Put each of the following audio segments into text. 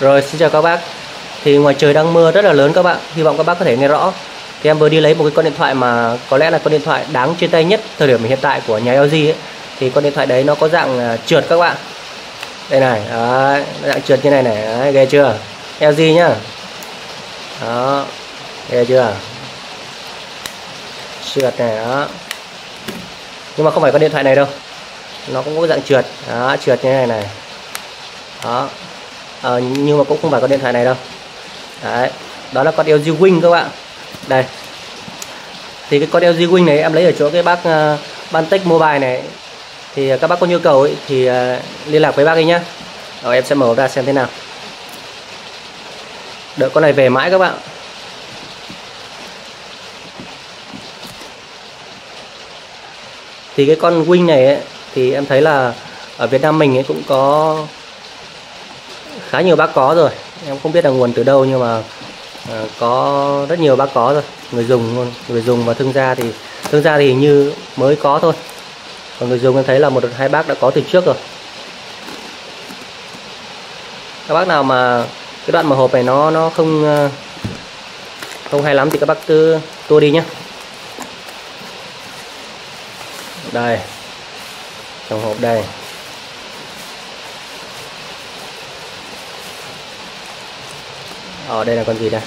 Rồi, xin chào các bác. Thì ngoài trời đang mưa rất là lớn các bạn, hy vọng các bác có thể nghe rõ. Thì em vừa đi lấy một cái con điện thoại mà có lẽ là con điện thoại đáng trên tay nhất thời điểm hiện tại của nhà LG ấy. Thì con điện thoại đấy nó có dạng trượt các bạn. Đây này, đấy, dạng trượt như này này, đấy, ghê chưa? LG nhá. Đó, ghê chưa? Trượt này đó. Nhưng mà không phải con điện thoại này đâu, nó cũng có dạng trượt, đó, trượt như này này. Đó. Nhưng mà cũng không phải con điện thoại này đâu. Đấy, đó là con LG Wing các bạn. Đây. Thì cái con LG Wing này em lấy ở chỗ cái bác Bantech Mobile này. Thì các bác có nhu cầu ấy, thì liên lạc với bác ấy nhá. Rồi em sẽ mở ra xem thế nào. Đợi con này về mãi các bạn. Thì cái con Wing này ấy, thì em thấy là ở Việt Nam mình ấy cũng có khá nhiều bác có rồi. Em không biết là nguồn từ đâu nhưng mà có rất nhiều bác có rồi, người dùng và thương gia thì hình như mới có thôi, còn người dùng em thấy là một hai bác đã có từ trước rồi. Các bác nào mà cái đoạn mở hộp này nó không hay lắm thì các bác cứ tua đi nhé. Đây, trong hộp đây. Đây là con gì đây?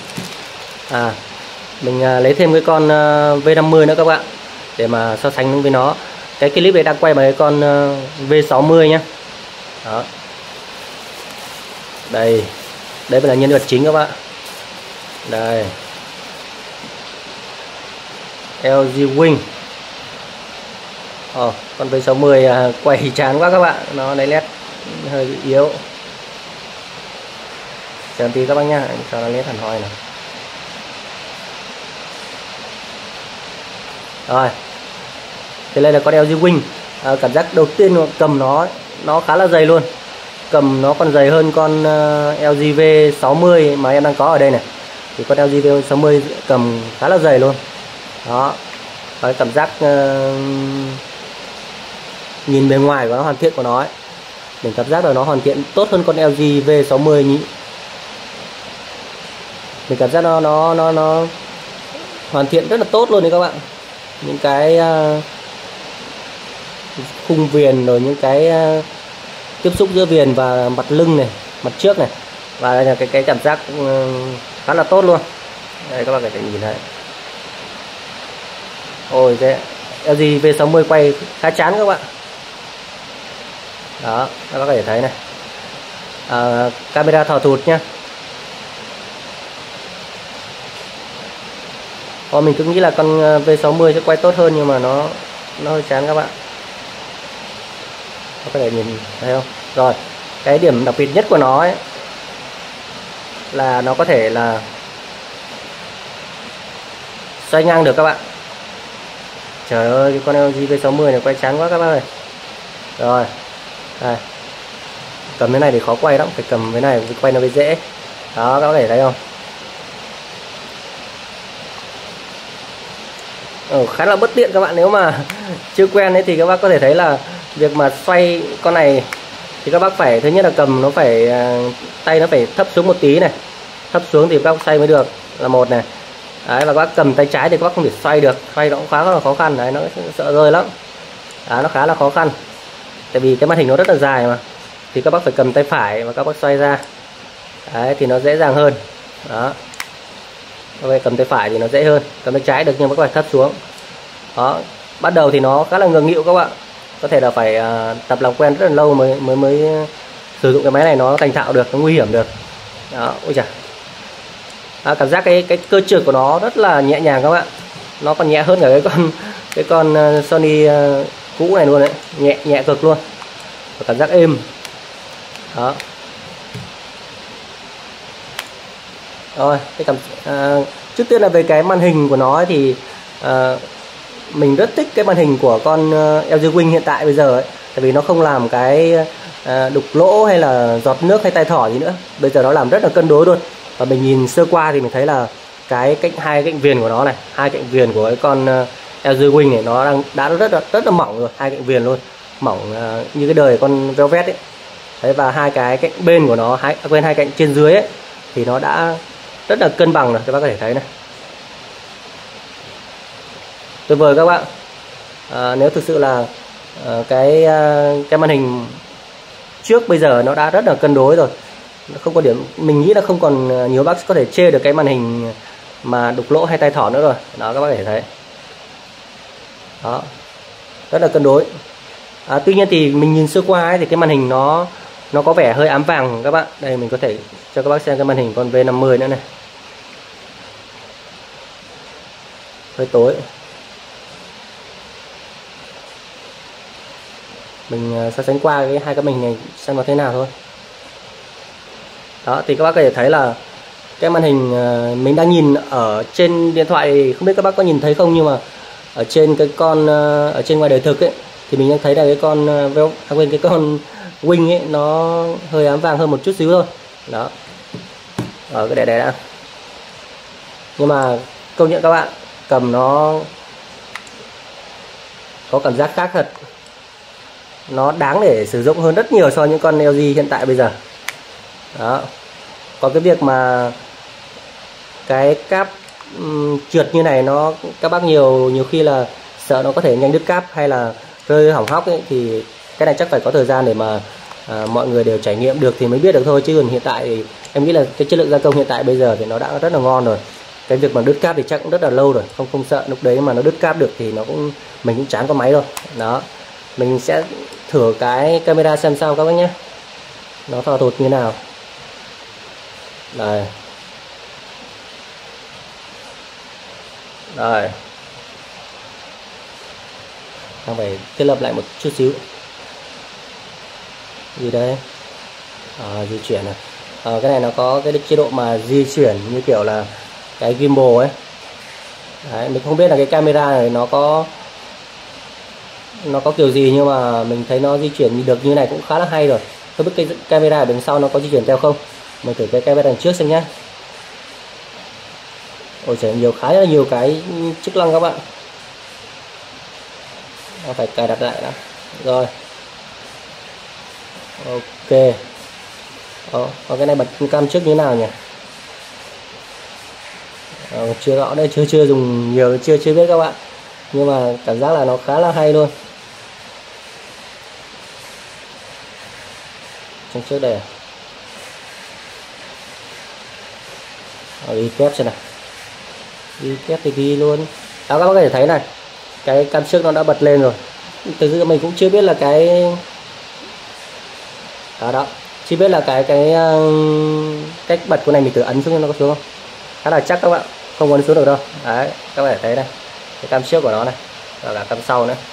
Mình lấy thêm cái con V50 nữa các bạn, để mà so sánh với nó. Cái clip này đang quay bằng cái con V60 nhé. Đó. Đây mới là nhân vật chính các bạn. Đây, LG Wing. Con V60 quay chán quá các bạn, nó lấy led hơi bị yếu. Chờ tí các bác nhá, cho nó led hẳn hoi nào. Rồi, thế đây là con LG Wing. Cảm giác đầu tiên cầm nó khá là dày luôn. Cầm nó còn dày hơn con LG V60 mà em đang có ở đây này. Thì con LG V60 cầm khá là dày luôn. Đó, cái cảm giác nhìn bề ngoài của nó, hoàn thiện của nó ấy, mình cảm giác là nó hoàn thiện tốt hơn con LG V60 nhỉ. Mình cảm giác nó hoàn thiện rất là tốt luôn đấy các bạn. Những cái khung viền, rồi những cái tiếp xúc giữa viền và mặt lưng này, mặt trước này, và đây là cái cảm giác khá là tốt luôn. Đây các bạn có thể nhìn thấy. Ôi, cái LG V60 quay khá chán các bạn. Đó, các bác có thể thấy này. Camera thò thụt nhá. Mình cứ nghĩ là con V60 sẽ quay tốt hơn, nhưng mà nó hơi chán các bạn. Các có thể nhìn thấy không? Rồi, cái điểm đặc biệt nhất của nó ấy là nó có thể là xoay ngang được các bạn. Trời ơi, cái con LG V60 này quay chán quá các bạn ơi. Rồi, đây, cầm cái này thì khó quay lắm, phải cầm cái này quay nó mới dễ. Đó, các bạn có thể thấy không? Khá là bất tiện các bạn. Nếu mà chưa quen ấy thì các bác có thể thấy là việc mà xoay con này thì các bác phải, thứ nhất là cầm nó phải tay nó phải thấp xuống một tí này, thấp xuống thì các bác xoay mới được, là một này. Đấy, và các bác cầm tay trái thì các bác không thể xoay được, xoay nó cũng khá là khó khăn. Đấy, nó sợ rơi lắm. Đó, nó khá là khó khăn, tại vì cái màn hình nó rất là dài mà, thì các bác phải cầm tay phải và các bác xoay ra. Đấy, thì nó dễ dàng hơn. Đó, cầm tay phải thì nó dễ hơn, cầm tay trái được nhưng mà các bạn thấp xuống. Đó, bắt đầu thì nó khá là ngượng nghịu các bạn, có thể là phải tập làm quen rất là lâu mới sử dụng cái máy này nó thành thạo được, nó nguy hiểm được. Đó, ôi chà. Cảm giác cái cơ trượt của nó rất là nhẹ nhàng các bạn, nó còn nhẹ hơn cả cái con Sony cũ này luôn đấy, nhẹ cực luôn, và cảm giác êm. Đó. Rồi, trước tiên là về cái màn hình của nó ấy, thì mình rất thích cái màn hình của con LG Wing hiện tại bây giờ ấy, tại vì nó không làm cái đục lỗ hay là giọt nước hay tai thỏ gì nữa. Bây giờ nó làm rất là cân đối luôn. Và mình nhìn sơ qua thì mình thấy là hai cạnh viền của nó này, hai cạnh viền của cái con LG Wing này nó đã rất là mỏng rồi, hai cạnh viền luôn, mỏng như cái đời con Velvet ấy. Đấy, và hai cái cạnh bên của nó, hai cạnh trên dưới ấy, thì nó đã rất là cân bằng rồi, các bác có thể thấy này. Tuyệt vời các bạn. Nếu thực sự là cái màn hình trước bây giờ nó đã rất là cân đối rồi, không có điểm, mình nghĩ là không còn nhiều bác có thể chê được cái màn hình mà đục lỗ hay tay thỏ nữa rồi. Đó, các bác có thể thấy. Đó, rất là cân đối. Tuy nhiên thì mình nhìn sơ qua ấy, thì cái màn hình nó có vẻ hơi ám vàng các bạn. Đây mình có thể cho các bác xem cái màn hình con V50 nữa này, hơi tối. Mình so sánh qua hai cái màn hình này xem nó thế nào thôi. Đó, thì các bác có thể thấy là cái màn hình mình đang nhìn ở trên điện thoại, không biết các bác có nhìn thấy không, nhưng mà ở trên cái con ở trên ngoài đời thực ấy, thì mình đang thấy là cái con cái con Wing ấy nó hơi ám vàng hơn một chút xíu thôi. Đó, ở cái để đã. Nhưng mà công nhận các bạn, cầm nó có cảm giác khác thật, nó đáng để sử dụng hơn rất nhiều so với những con LG hiện tại bây giờ. Đó, còn cái việc mà cái cáp trượt như này, nó các bác nhiều khi là sợ nó có thể nhanh đứt cáp hay là rơi hỏng hóc ấy, thì cái này chắc phải có thời gian để mà mọi người đều trải nghiệm được thì mới biết được thôi. Chứ còn hiện tại thì em nghĩ là cái chất lượng gia công hiện tại bây giờ thì nó đã rất là ngon rồi. Cái việc mà đứt cáp thì chắc cũng rất là lâu rồi, không sợ lúc đấy mà nó đứt cáp được thì mình cũng chán con máy rồi. Đó, mình sẽ thử cái camera xem sao các bác nhé, nó thò thụt như nào. Đây, đây, đang phải thiết lập lại một chút xíu. Gì đây? Di chuyển này. Cái này nó có cái chế độ mà di chuyển như kiểu là cái gimbal ấy. Đấy, mình không biết là cái camera này nó có kiểu gì, nhưng mà mình thấy nó di chuyển được như này cũng khá là hay rồi. Không biết cái camera ở đằng sau nó có di chuyển theo không. Mình thử cái camera đằng trước xem nhé. Ôi trời, khá là nhiều cái chức năng các bạn. Nó phải cài đặt lại đã. Rồi, ok. Còn cái này bật cam trước như thế nào nhỉ? Chưa rõ đây, chưa dùng nhiều, chưa biết các bạn, nhưng mà cảm giác là nó khá là hay luôn. Trong trước đây đi kép xem nào, đi kép thì ghi luôn. Đó, các bác có thể thấy này, cái cam trước nó đã bật lên rồi. Thực sự mình cũng chưa biết là cái đó chưa biết là cái cách bật của này mình thử ấn xuống nó có xuống không. Khá là chắc các bạn, không ấn xuống được đâu. Đấy, các bạn thấy đây, cái cam trước của nó này, và cả cam sau nữa.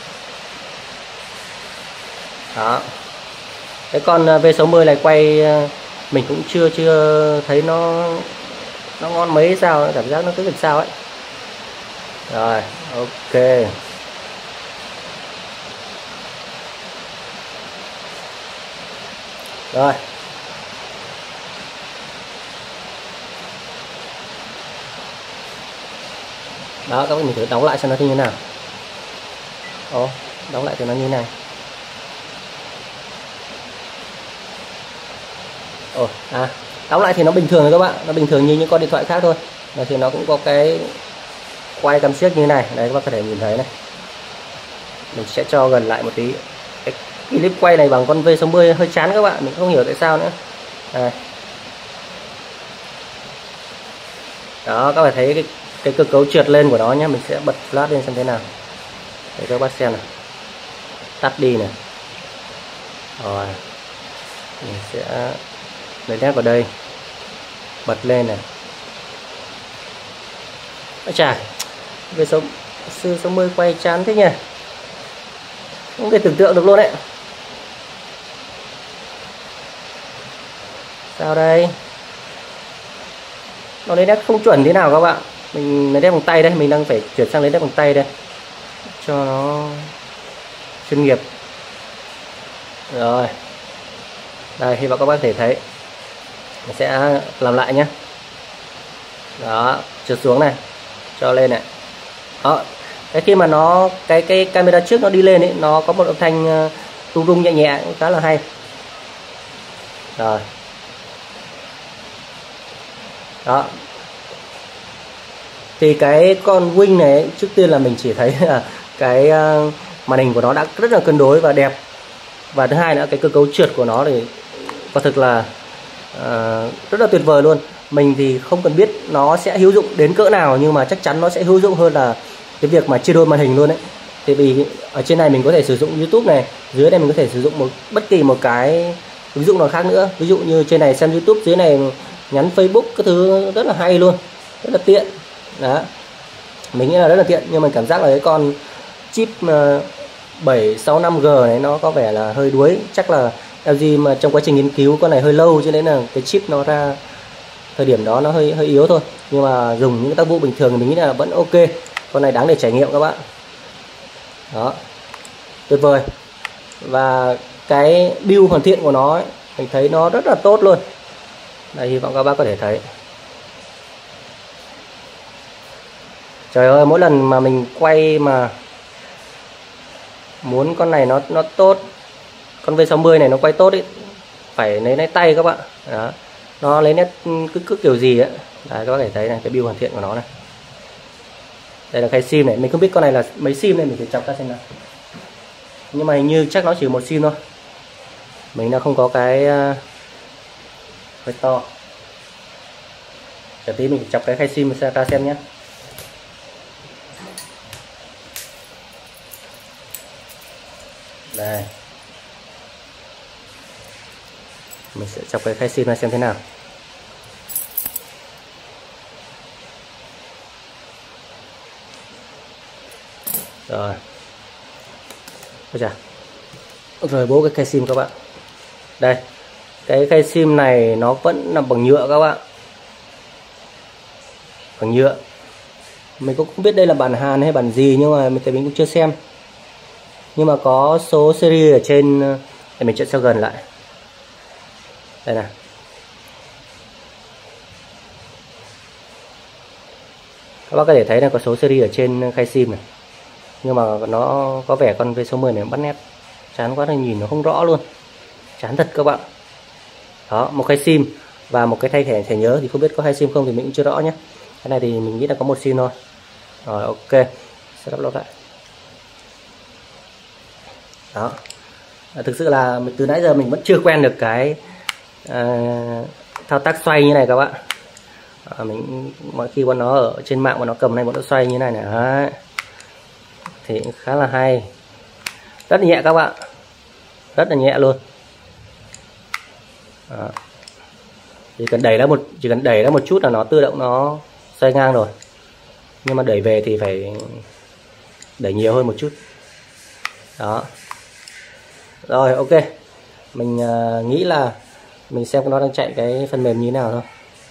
Đó, cái con V60 này quay mình cũng chưa thấy nó ngon mấy sao, cảm giác nó cứ làm sao ấy. Rồi, ok. Rồi, đó, các bạn mình thử đóng lại xem nó như thế nào. Đóng lại thì nó như thế này. Đóng lại thì nó bình thường rồi các bạn, nó bình thường như những con điện thoại khác thôi. Và thì nó cũng có cái quay cắm siếc như thế này. Đấy, các bạn có thể nhìn thấy này. Mình sẽ cho gần lại một tí. Cái clip quay này bằng con V60 hơi chán các bạn, mình không hiểu tại sao nữa. Đây. Đó, các bạn thấy cái cơ cấu trượt lên của nó nhé. Mình sẽ bật flash lên xem thế nào để các bác xem này. Tắt đi này. Rồi, mình sẽ lấy nét vào đây, bật lên này. Ôi chà, V60 quay chán thế nhỉ, không thể tưởng tượng được luôn đấy. Sao đây, nó lấy nét không chuẩn thế nào các bạn. Mình lấy nét bằng tay đây, mình đang phải chuyển sang lấy nét bằng tay đây cho nó chuyên nghiệp. Rồi, đây, hy vọng các bác thể thấy. Mình sẽ làm lại nhé. Đó, trượt xuống này, cho lên này. Đó, cái khi mà nó cái camera trước nó đi lên ấy, nó có một âm thanh rung rung nhẹ nhẹ cũng khá là hay. Rồi. Đó. Thì cái con Wing này trước tiên là mình chỉ thấy là cái màn hình của nó đã rất là cân đối và đẹp. Và thứ hai nữa, cái cơ cấu trượt của nó thì quả thực là rất là tuyệt vời luôn. Mình thì không cần biết nó sẽ hữu dụng đến cỡ nào, nhưng mà chắc chắn nó sẽ hữu dụng hơn là cái việc mà chia đôi màn hình luôn đấy. Thì vì ở trên này mình có thể sử dụng YouTube này, dưới này mình có thể sử dụng bất kỳ một cái ứng dụng nào khác nữa. Ví dụ như trên này xem YouTube, dưới này nhắn Facebook, cái thứ rất là hay luôn, rất là tiện. Đó, mình nghĩ là rất là tiện. Nhưng mà cảm giác là cái con chip 765G này nó có vẻ là hơi đuối. Chắc là LG mà trong quá trình nghiên cứu con này hơi lâu, cho nên là cái chip nó ra thời điểm đó nó hơi yếu thôi. Nhưng mà dùng những tác vụ bình thường mình nghĩ là vẫn ok. Con này đáng để trải nghiệm các bạn. Đó, tuyệt vời. Và cái build hoàn thiện của nó ấy, mình thấy nó rất là tốt luôn. Đây, hy vọng các bác có thể thấy. Trời ơi, mỗi lần mà mình quay mà muốn con này nó tốt, con V60 này nó quay tốt ấy, phải lấy nét tay các bạn. Đó, nó lấy nét cứ kiểu gì ấy. Đấy, các bác có thể thấy này, cái build hoàn thiện của nó này. Đây là khay sim này, mình không biết con này là mấy sim này, mình phải chọc ra xem nào. Nhưng mà hình như chắc nó chỉ một sim thôi. Mình đã không có cái to. Chờ tí mình chọc cái khay sim ra xem nhé. Đây, mình sẽ chọc cái khay sim ra xem thế nào. Rồi. Ôi chà. Rồi bố cái khay sim các bạn. Đây, cái khay sim này nó vẫn làm bằng nhựa các bạn. Bằng nhựa. Mình cũng không biết đây là bản Hàn hay bản gì, nhưng mà mình cũng chưa xem. Nhưng mà có số series ở trên, để mình chạy cho gần lại. Đây này. Các bác có thể thấy là có số series ở trên khay sim này. Nhưng mà nó có vẻ con V60 này bắt nét chán quá, nên nhìn nó không rõ luôn. Chán thật các bạn. Đó, một khay sim và một cái thay thẻ nhớ, thì không biết có 2 sim không thì mình cũng chưa rõ nhé. Cái này thì mình nghĩ là có 1 sim thôi. Rồi, ok. Sẽ lắp lại. Đó. Thực sự là từ nãy giờ mình vẫn chưa quen được cái thao tác xoay như này các bạn. Mình mỗi khi bọn nó ở trên mạng, bọn nó cầm này, bọn nó xoay như này này. Đấy. Thì khá là hay. Rất là nhẹ các bạn. Rất là nhẹ luôn. Đó. Chỉ cần đẩy ra một chút là nó tự động nó xoay ngang rồi. Nhưng mà đẩy về thì phải đẩy nhiều hơn một chút. Đó. Rồi, ok. Mình nghĩ là mình xem nó đang chạy cái phần mềm như thế nào thôi.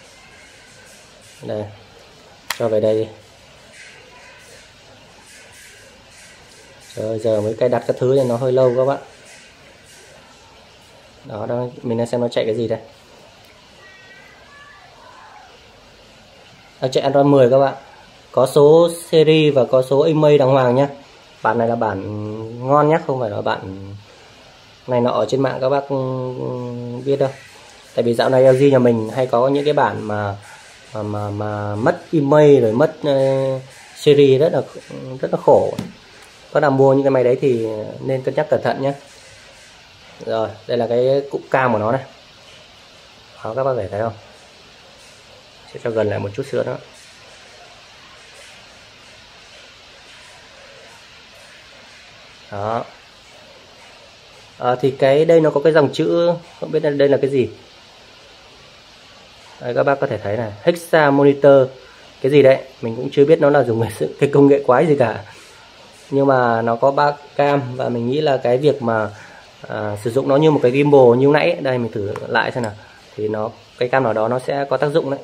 Đây, cho về đây đi. Rồi giờ mới cài đặt các thứ này nó hơi lâu các bạn. Đó, mình đang xem nó chạy cái gì đây. Nó chạy Android 10 các bạn. Có số series và có số email đàng hoàng nhé. Bản này là bản ngon nhé, không phải là bản này nọ ở trên mạng các bác biết đâu. Tại vì dạo này LG nhà mình hay có những cái bản mà mất email rồi mất series rất là khổ. Có nào mua những cái máy đấy thì nên cân nhắc cẩn thận nhé. Rồi, đây là cái cụm cam của nó này. Đó, các bác có thể thấy không? Sẽ cho gần lại một chút xíu nữa. Đó. Thì cái đây nó có cái dòng chữ, không biết đây là cái gì. Đây, các bác có thể thấy này, Hexa Monitor. Cái gì đấy, mình cũng chưa biết nó là dùng cái công nghệ quái gì cả. Nhưng mà nó có 3 cam, và mình nghĩ là cái việc mà sử dụng nó như một cái gimbal như nãy, đây mình thử lại xem nào, thì cái cam nào đó nó sẽ có tác dụng đấy.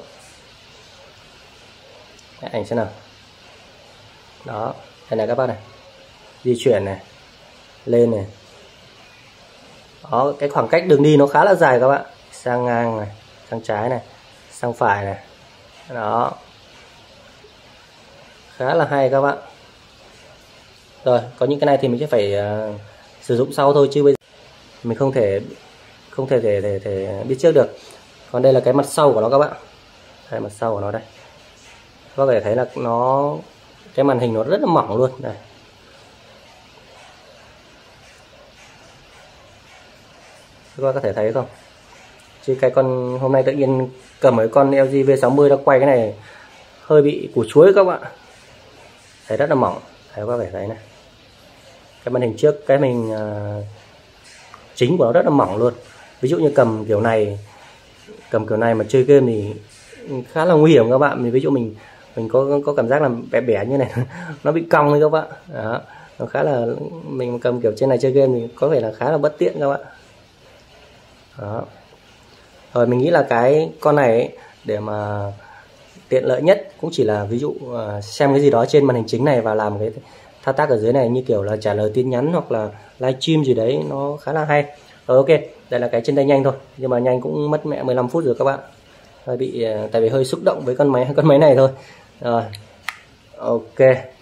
Ảnh xem nào. Đó, đây này các bác này, di chuyển này, lên này. Đó, cái khoảng cách đường đi nó khá là dài các bạn, sang ngang này, sang trái này, sang phải này. Đó, khá là hay các bạn. Rồi, có những cái này thì mình sẽ phải sử dụng sau thôi, chứ bây giờ mình không thể biết trước được. Còn đây là cái mặt sau của nó các bạn. Đây, mặt sau của nó đây, các bạn có thể thấy là cái màn hình nó rất là mỏng luôn này. Các bạn có thể thấy không, chứ cái con hôm nay tự nhiên cầm cái con LG V60 đã quay cái này hơi bị củ chuối các bạn, thấy rất là mỏng. Đấy, các bạn có thể thấy này, cái màn hình trước, cái màn hình chính của nó rất là mỏng luôn. Ví dụ như cầm kiểu này mà chơi game thì khá là nguy hiểm các bạn. Ví dụ mình có cảm giác là bẻ bẻ như này nó bị cong đấy các bạn. Đó, nó khá là, mình cầm kiểu trên này chơi game thì có vẻ là khá là bất tiện các bạn. Đó. Rồi mình nghĩ là cái con này ấy, để mà tiện lợi nhất cũng chỉ là ví dụ xem cái gì đó trên màn hình chính này và làm cái thao tác ở dưới này, như kiểu là trả lời tin nhắn hoặc là livestream gì đấy, nó khá là hay. Rồi, ok, đây là cái trên tay nhanh thôi, nhưng mà nhanh cũng mất mẹ 15 phút rồi các bạn. Hơi bị tại vì hơi xúc động với con máy này thôi. Rồi, ok.